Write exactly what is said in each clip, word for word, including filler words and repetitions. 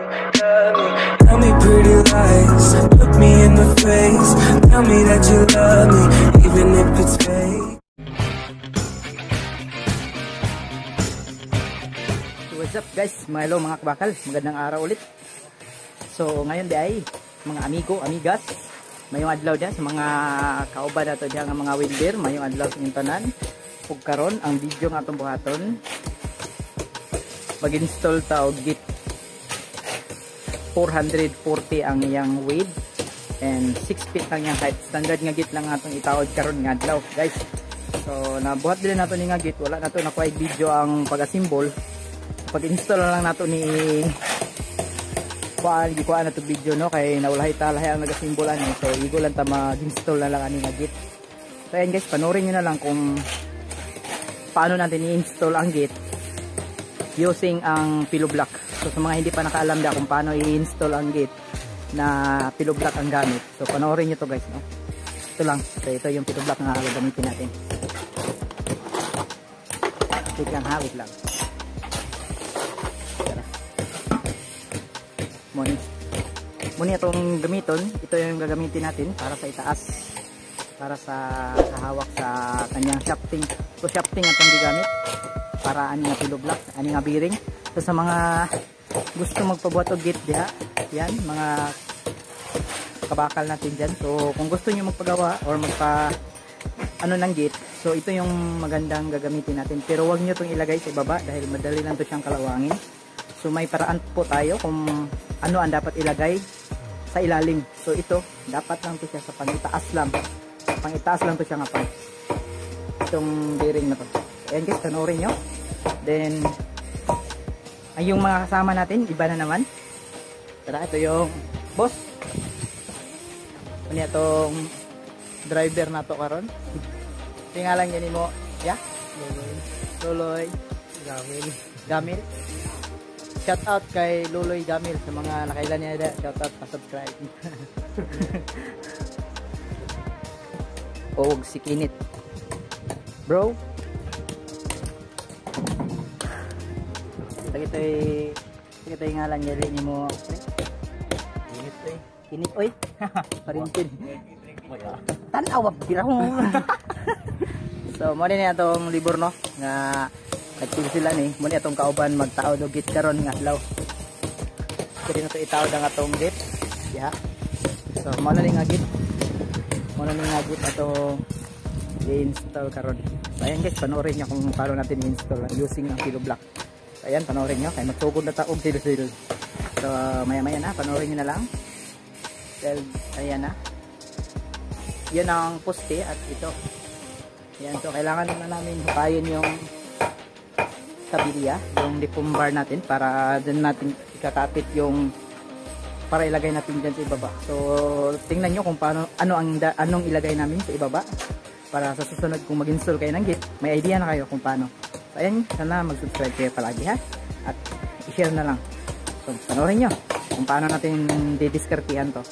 love me. Tell me pretty lies, look me in the face. Tell me that you love me, even if it's fake. What's up guys, mga hello mga kabakal, magandang araw ulit. So ngayon di ay mga amigo, amigas, mayong adlaw dyan sa mga kauban nato dyan, mga welder, mayong adlaw sa inyong tanan. Ug karon ang video nga atong buhaton, mag-install ta og git four forty ang iyang width and six feet lang yung height. Standard nga git lang atong itaod karon nga adlaw guys. So nabuhat din nato ni nga git, wala nato nakuha video ang pag-assemble. Pag-install lang nato ni kuan gi kuan nato video no, kay nawalahay talahay ang nag-assemble ani. So igo lang ta mag-install na lang ani nga git. So ayan guys, panoorin niyo na lang kung paano natin i-install ang git using ang pillow block. So sa mga hindi pa nakaalam da kung paano i-install ang git na pillow block ang gamit, so panoorin niyo to guys no. Ito lang, so ito yung pillow block na gagamitin natin. Wait lang ha, wait lang. Muni muni itong gamiton, ito yung gagamitin natin para sa itaas, para sa hahawak sa kanyang shafting. So shafting itong gigamit para ani nga pillow block, ani nga bearing. So sa mga gusto magpabuhat og git diha, yan mga kabakal natin dyan. So kung gusto niyo magpagawa or magpa ano ng git, so ito yung magandang gagamitin natin. Pero wag niyo itong ilagay sa baba dahil madali lang to siyang kalawangin. So may paraan po tayo kung ano ang dapat ilagay sa ilalim. So ito, dapat lang to siya sa pangitaas lang. Pangitaas lang to siya nga pa. Itong bearing na to. Ayan guys, panoorin nyo. Then, ay yung mga kasama natin, iba na naman. Tara, ito yung boss. Ano itong driver na to karon. Tingalan yan mo. Yeah? Luloy. Luloy. Gamil. Gamil. Shout out kay Luloy Gamil sa mga nakailan niya. Shout out, pa-subscribe. Og si Kinit. Bro. Lagi to'y lagi to'y ngalan niya rin mo. Kinit oy. Kinit oy. Parintin. Tanaw bira mo. So mo din atong libur no nga nagpili sila ni mo ni atong kauban magtaod og git karon nga adlaw. Pwede na to itaod ang atong git. Yeah. So mo na ni nga git. Mo na ni nga git atong i-install karon. So ayan guys, panoorin niyo kung paano natin i-install using ang pillow block. So ayan, panoorin niyo kay magsugod na ta og sil-sil. So maya-maya na, panoorin niyo na lang. Well, ayan na. Yan ang poste at ito. Ayan, so kailangan na namin hukayin yung kabilya, yung lipong bar natin para dyan natin ikakapit yung para ilagay natin dyan sa ibaba. So tingnan nyo kung paano, ano ang anong ilagay namin sa ibaba para sa susunod kung mag-install kayo ng git, may idea na kayo kung paano. So ayan, sana mag-subscribe kayo palagi ha, at i-share na lang. So panoorin nyo kung paano natin didiskartihan to.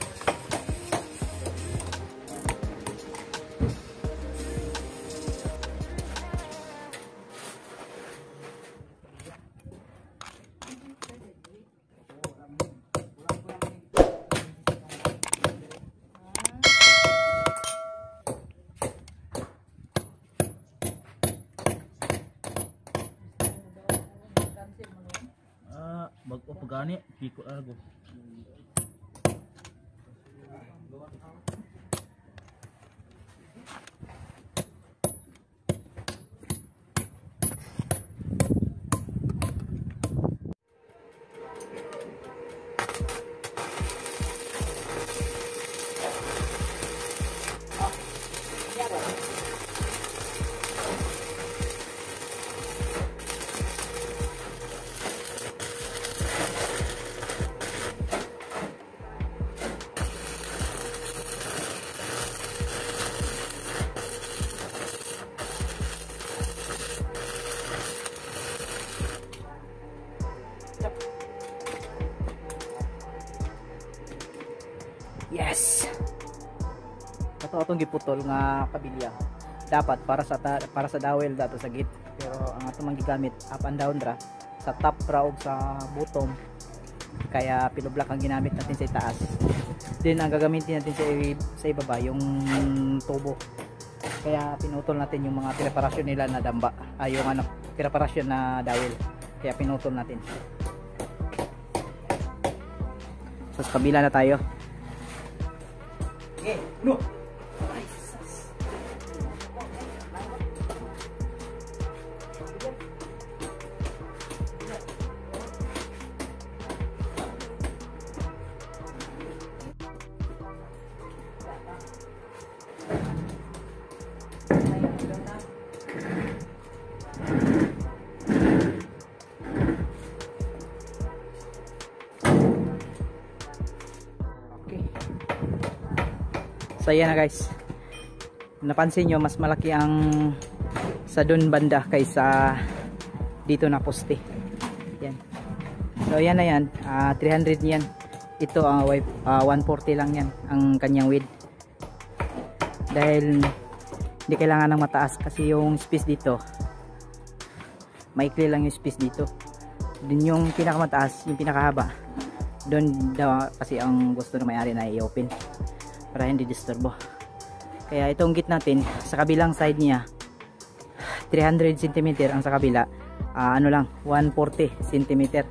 Bago pagani, ikot ako. Yes. Ito atong giputol nga kabilya. Dapat para sa ta, para sa dowel dato sa git. Pero ang atong gigamit up and down ra sa top ra ug sa bottom. kaya pinoblock ang ginamit natin sa itaas. Then ang gagamitin natin sa, sa ibaba yung tubo, kaya pinutol natin yung mga preparasyon nila na damba, ay yung ano, preparasyon na dawil, kaya pinutol natin. So sa kabila na tayo. Okay, no. So yan na guys, napansin nyo mas malaki ang sa dun banda kaysa dito na poste. Yan. So yan na yan, uh, three hundred yan. Ito ang uh, uh, one forty lang yan ang kanyang width. Dahil hindi kailangan ng mataas kasi yung space dito maikli lang yung space dito. Din yung pinakamataas, yung pinakahaba, doon daw kasi ang gusto ng may-ari na i-open para hindi disturbo. Kaya itong gate natin sa kabilang side niya three hundred centimeter, ang sa kabila uh, ano lang one forty centimeter.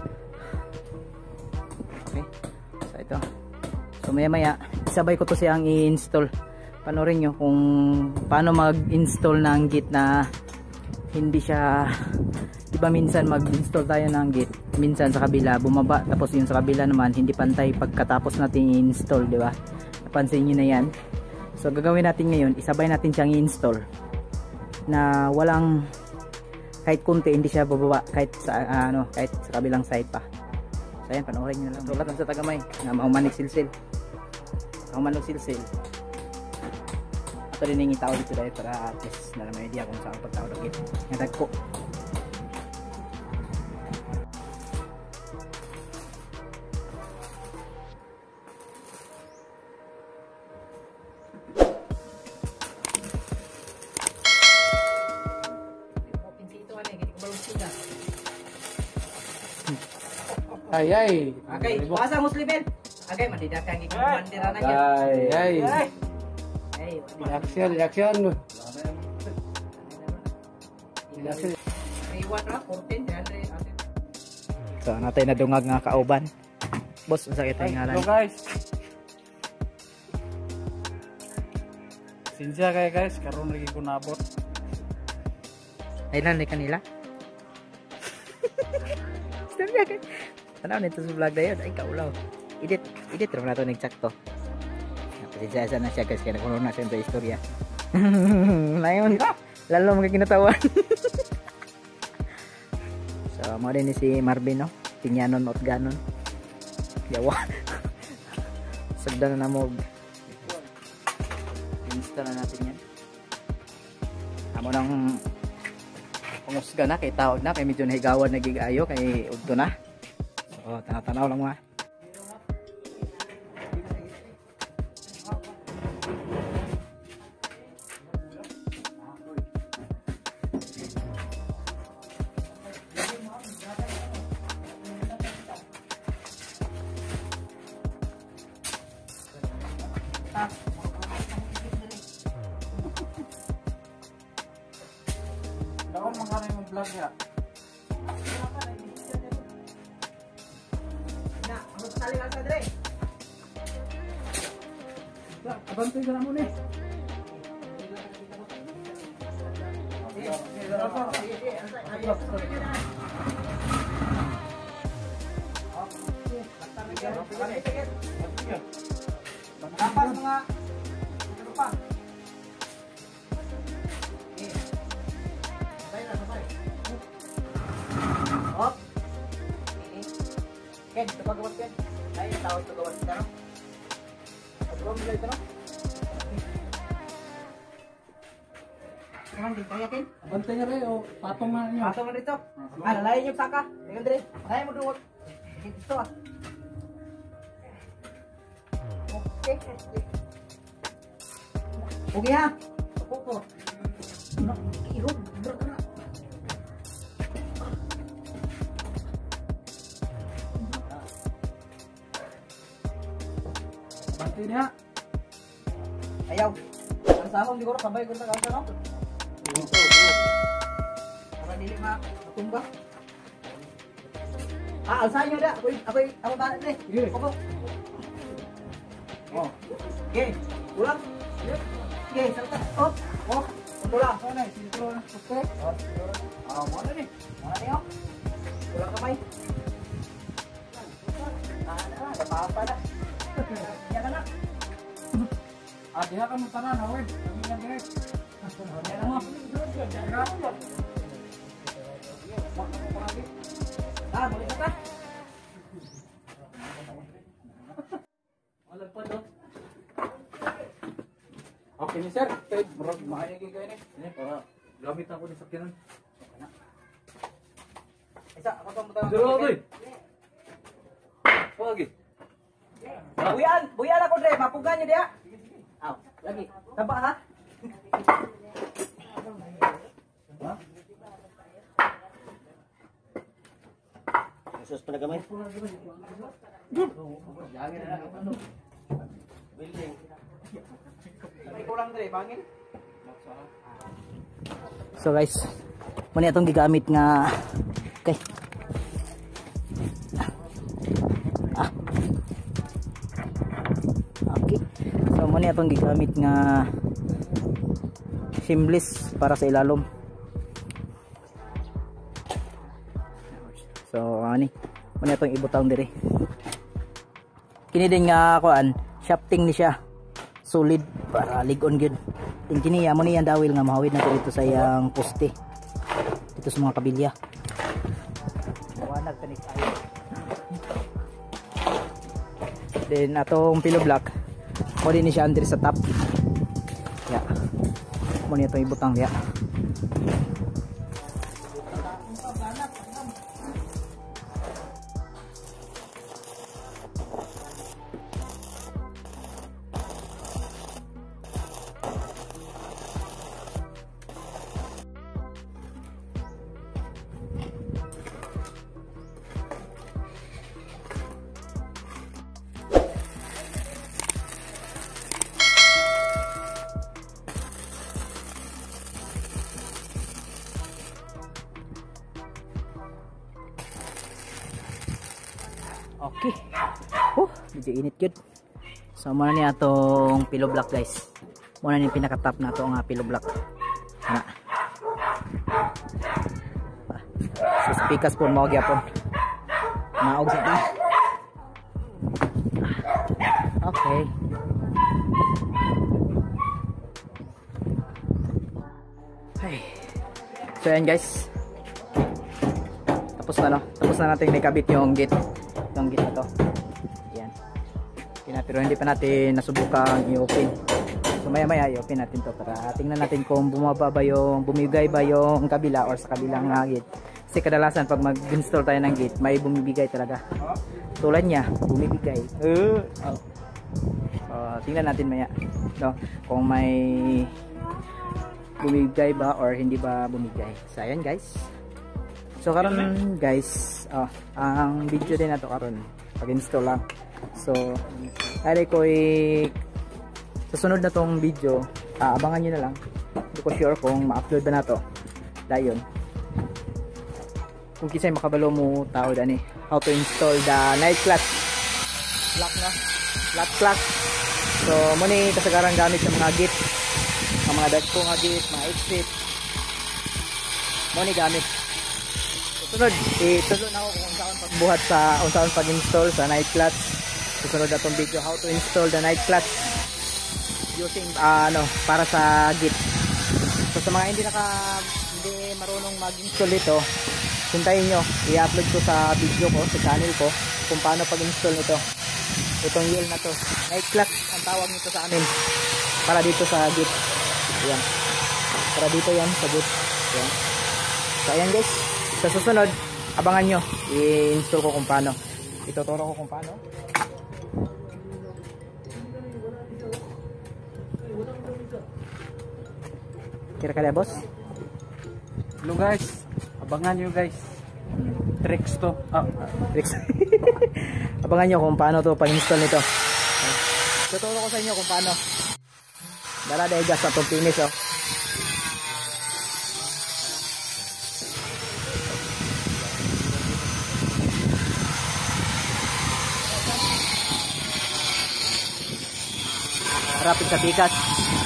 Okay, so ito, so maya maya sabay ko to siyang i-install. Panoorin nyo kung paano mag-install ng gate na hindi siya, diba minsan mag-install tayo ng gate, minsan sa kabila bumaba, tapos yung sa kabila naman hindi pantay pagkatapos natin i-install, diba? Pansin nyo na yan. So gagawin natin ngayon, isabay natin siyang i-install na walang kahit kunti, hindi siya bababa kahit sa uh, ano, kahit sa kabilang side pa. So ayan, panoorin nyo na lang. Sulat sa tagamay na maumanig silsil, maumanog silsil. Ito rin yung itawag dito dahil para at least na naman idea kung saan pagtawag ito nadag ko. Ay ay. Okay, basa Muslimin. Okay, madidakan gi bandera na gyud. Ay ay. Ay, Reaction, reaction. Reaction. iwan ra fourteen dere. So natay na dungag nga kauban. Boss, unsa kay tay ngalan? Hello guys. Sinsya kay guys, karon lagi ko nabot. Ay nan ni kanila. Istorya kay. Tanaw nito sa vlog na yun, ay kaulaw. Edit, edit rin na ito nagtsakto. Pasensya na siya guys, kaya nakuno na siya ito istorya. Ngayon, lalo mga kinatawan. So, mga rin ni si Marvin, no? Tinyanon at ganon. Yawa. Sagda na namog. Install na natin yan. Amo nang pangusga na, kay tawag na, kay medyo nahigawan na gigayo, kay udto na. Oh, tanaw-tanaw lang mga. Daon mangkara yung vlog ya. Sali lang sa dre. Abantoy ka na mo ni. Tapas mga ano pa? Sabay na, sabay. Hop. Ken, ito pa gawat Ken. Ay, tao ito gawat ito, no? Pag-gawat nila ito, no? Kaman din, kaya Ken? Abantoy nga rin o patong nga nyo. Pasok mo dito. Ah, lalayan yung saka. Tingnan din. Lalayan mo duwag. Ito ah. Okay. Okay ha. Opo. Nak, irog. Berat na. Bantoy niya. Ayaw. Ang sahong siguro sabay ko sa kalsa no. Ito. Para dili ma tumba. Ah, alsa nyo da. Ako'y, ako'y, ako ba na eh. Ako. Oh. Okay. Ulang. Okay, salta. Oh. Oh. Ulang. Ano na, sintro na. Okay. Oh, mo na ni. Mo na niyo. Ulang kamay. Ah, na, napapa na. Yan na. Ah, diha ka mo tanan, Howard. Kami na direct. Yan na mo. Ah, muli ka ta. Wala pa do. Okay ni sir. Kay murag maayo gyud kayo ni. Ini para gamit ako ni sakyanan. Isa, ako tong butang. Duro oy. Pagi. Buyan, buyan ako dre, mapugan niyo dia. Aw, lagi. Taba ha. Ha? Sus pala gamay. Building. May kulang dre, bangin. So guys, muna itong gigamit nga okay. Ah. Okay. So muna itong gigamit nga seamless para sa ilalom. So ani, muna itong ibutang dire. Kini din nga kuan, shafting ni siya. Solid para ligon gyud. Ting kini amo ni ang dawil nga mahawid na dito sa iyang poste. Dito sa mga kabilya. Mawanag tanis ayo. Then atong pillow block, mo din ni siya under sa top. Ya. Mo ni itong ibutang ya. Okay. Oh, medyo init good. So muna ni atong pillow block guys. Muna ni pinaka-top na to nga pillow block. Ana. So speakers po mo gyapon. Maog sa ta. Okay. Hey. So yan guys. Tapos na no. Tapos na natin nakabit yung gate. Yung gate na to. Yan. Pero hindi pa natin nasubukan i-open. So maya maya i-open natin to para tingnan natin kung bumaba ba yung, bumibigay ba yung kabila or sa kabilang uh, gate. Kasi kadalasan pag mag-install tayo ng gate, may bumibigay talaga. Tulad niya, bumibigay. Uh, oh. Uh, tingnan natin maya. No? Kung may bumibigay ba or hindi ba bumibigay. So ayan guys. So karon guys, oh, ang video din na to karon pag-install lang. So ari ko i sa sunod na tong video, uh, abangan niyo na lang. Hindi ko sure kung ma-upload ba na to. Dayon. Kung kisay makabalo mo tao dani, how to install the night clutch. Lock na. Lock clutch. So mo ni kasagaran gamit sa mga gate. Ang mga dagko nga gate, mga exit. Mo ni gamit. Sunod, itulo na ako kung saan pagbuhat sa kung saan pag-install sa night clutch. Susunod na itong video how to install the night clutch using uh, ano para sa gate. So sa mga hindi naka hindi marunong mag-install ito, hintayin nyo, i-upload ko sa video ko, sa channel ko kung paano pag-install nito. Itong wheel na to, night clutch ang tawag nito sa amin para dito sa gate. Ayan. Para dito yan sa gate. Ayan. So ayan guys. Sa susunod, abangan nyo. I-install ko kung paano. Ituturo ko kung paano. Kira ka na boss? Hello guys. Abangan nyo guys. Tricks to. Ah, Tricks. Abangan nyo kung paano to pag-install nito. tuturo ko sa inyo kung paano. Dala dahil gas atong finish oh. Rapid sa pikas.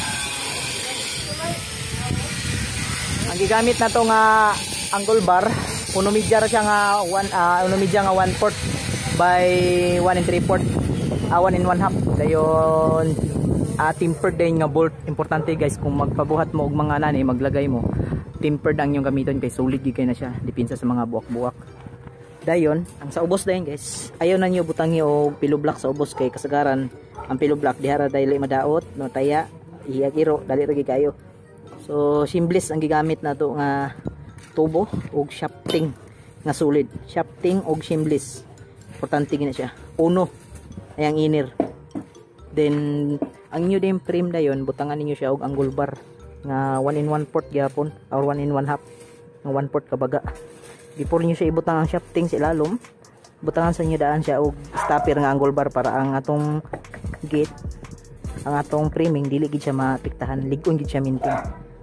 Ang gigamit na to nga angle bar, uno media ra siya nga one uh, uno media nga one fourth by one and three fourth, uh, one and one half. Dayon uh, tempered din nga bolt. Importante guys kung magpabuhat mo og mga nani maglagay mo tempered ang yung gamiton kay solid gid kay na siya dipinsa sa mga buwak-buwak. Dayon ang sa ubos dayon guys, ayaw na niyo butangi og pillow block sa ubos kay kasagaran ang pillow block dihara dili madaot no taya iyagiro dali ra gid kayo. So seamless ang gigamit na to nga tubo og shafting nga solid. Shafting og seamless. Importante gina siya. Uno ay ang inner. Then ang inyo din frame dayon butangan ninyo siya og angle bar nga one in one fourth gyapon or one in one half nga one fourth kabaga. Before niyo siya ibutang ang shafting sa ilalom, butangan sa inyo daan siya og stopper nga angle bar para ang atong gate, ang atong framing dili gid siya mapiktahan, ligon gid siya minting.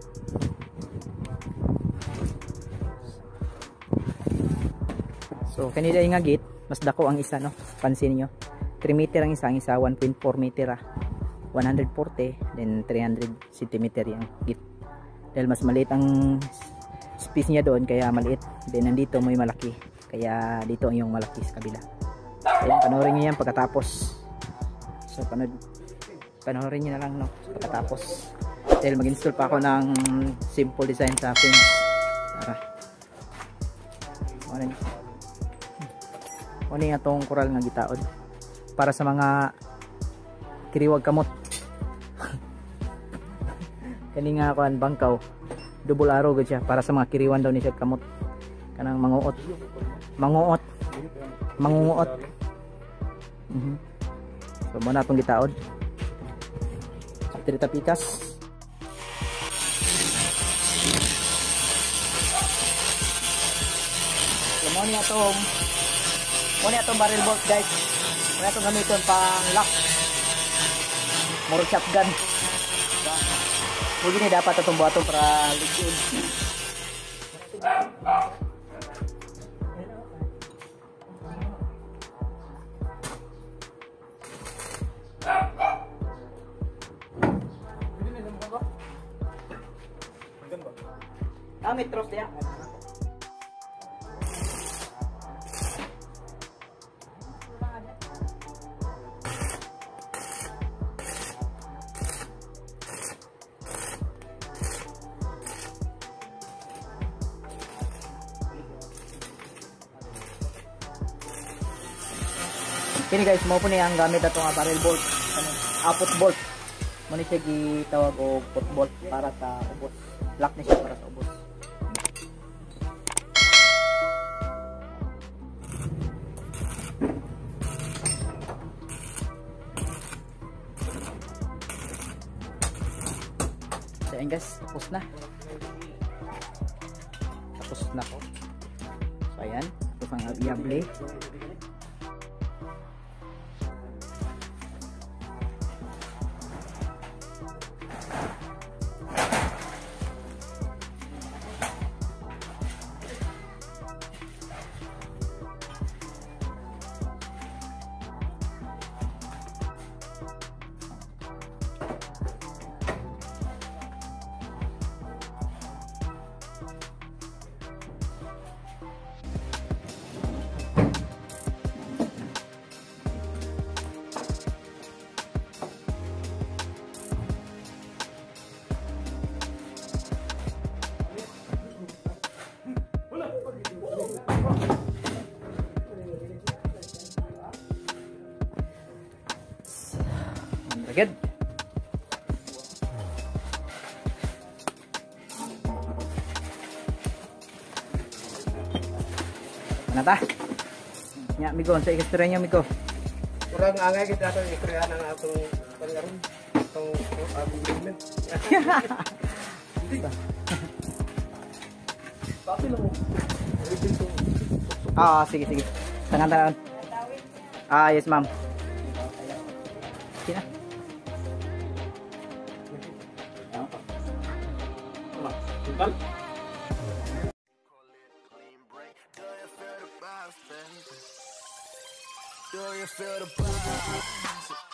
So kanila nga gate, mas dako ang isa no. Pansin niyo. three meter ang isa, ang isa one point four meter ah. one forty then three hundred centimeter yung gate. Dahil mas maliit ang space niya doon kaya maliit. Then nandito may malaki. Kaya dito yung malaki sa kabila. Ayan, panoorin niyo yan pagkatapos. So panood panoorin niyo na lang no pagkatapos. Dahil mag-install pa ako ng simple design sa akin. Tara. Ano Ano nga itong coral nga gitaod para sa mga kiriwag kamot. Kani nga ako ang bangkaw double arrow gud siya para sa mga kiriwan daw ni siya kamot kanang manguot manguot manguot mhm mm so mo na itong gitaod after tapikas. So mo ni atong mo ni atong barrel bolt guys. Mo atong gamiton pang lock. Murag shotgun. Pwede ni dapat itong buhaton para ligid. Ah, may trust ya. Kini guys, mo po ni ang gamit ato nga barrel bolt, ah, foot bolt. Mo ni siya gitawag og foot bolt para sa ubos. Lock ni siya para sa ubos. So ayan guys, tapos na. Tapos na po. So ayan, ito pang abiyable. Good. Mana ta? Nya migo sa ekstra nya migo. Kurang angay kita atong ikrean ang atong pangaron atong agreement. Tapi lo. Ah, sige sige. Tangan tangan. Ah, yes ma'am. Sina. Total. Do you feel the vibes?